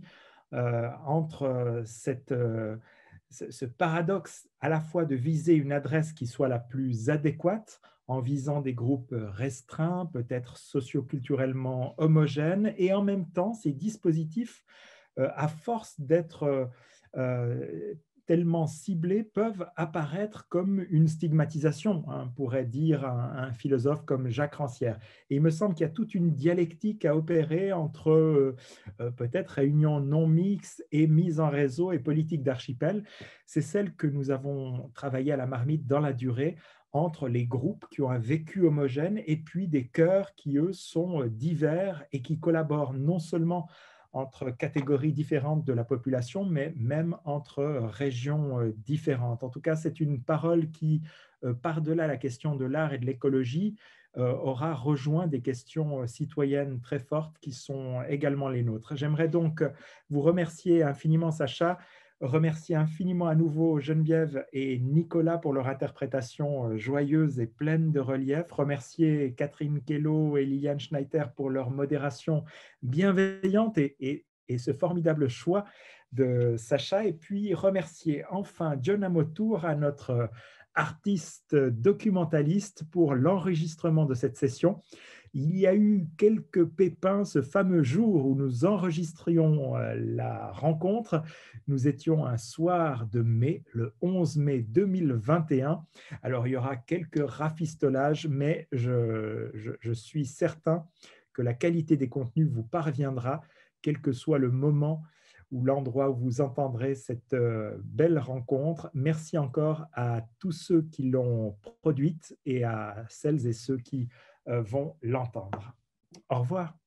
entre ce paradoxe à la fois de viser une adresse qui soit la plus adéquate en visant des groupes restreints, peut-être socioculturellement homogènes, et en même temps, ces dispositifs, à force d'être tellement ciblés, peuvent apparaître comme une stigmatisation, hein, pourrait dire un philosophe comme Jacques Rancière. Et il me semble qu'il y a toute une dialectique à opérer entre peut-être réunion non mixte et mise en réseau et politique d'archipel. C'est celle que nous avons travaillé à la marmite dans la durée, entre les groupes qui ont un vécu homogène et puis des cœurs qui, eux, sont divers et qui collaborent non seulement entre catégories différentes de la population, mais même entre régions différentes. En tout cas, c'est une parole qui, par-delà la question de l'art et de l'écologie, aura rejoint des questions citoyennes très fortes qui sont également les nôtres. J'aimerais donc vous remercier infiniment, Sacha, remercier infiniment à nouveau Geneviève et Nicolas pour leur interprétation joyeuse et pleine de relief, remercier Catherine Kello et Liliane Schneider pour leur modération bienveillante et ce formidable choix de Sacha, et puis remercier enfin John Amotour, à notre artiste documentaliste, pour l'enregistrement de cette session. Il y a eu quelques pépins ce fameux jour où nous enregistrions la rencontre. Nous étions un soir de mai, le 11 mai 2021. Alors, il y aura quelques rafistolages, mais je suis certain que la qualité des contenus vous parviendra, quel que soit le moment ou l'endroit où vous entendrez cette belle rencontre. Merci encore à tous ceux qui l'ont produite et à celles et ceux qui vont l'entendre. Au revoir.